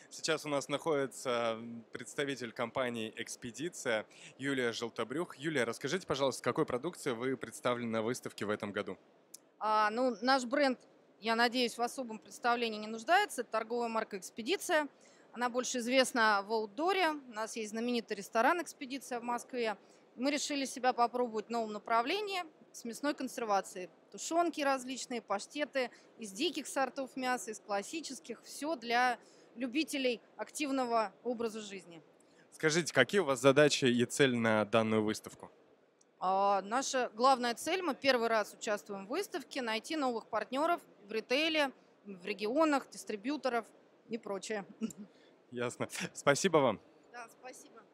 Сейчас у нас находится представитель компании «Экспедиция» Юлия Желтобрюх. Юлия, расскажите, пожалуйста, с какой продукцией вы представлены на выставке в этом году? Ну, наш бренд, я надеюсь, в особом представлении не нуждается. Это торговая марка «Экспедиция». Она больше известна в аутдоре. У нас есть знаменитый ресторан «Экспедиция» в Москве. Мы решили себя попробовать в новом направлении с мясной консервацией. Тушенки различные, паштеты из диких сортов мяса, из классических. Все для любителей активного образа жизни. Скажите, какие у вас задачи и цель на данную выставку? Наша главная цель, мы первый раз участвуем в выставке, найти новых партнеров в ритейле, в регионах, дистрибьюторов и прочее. Ясно. Спасибо вам. Да, спасибо.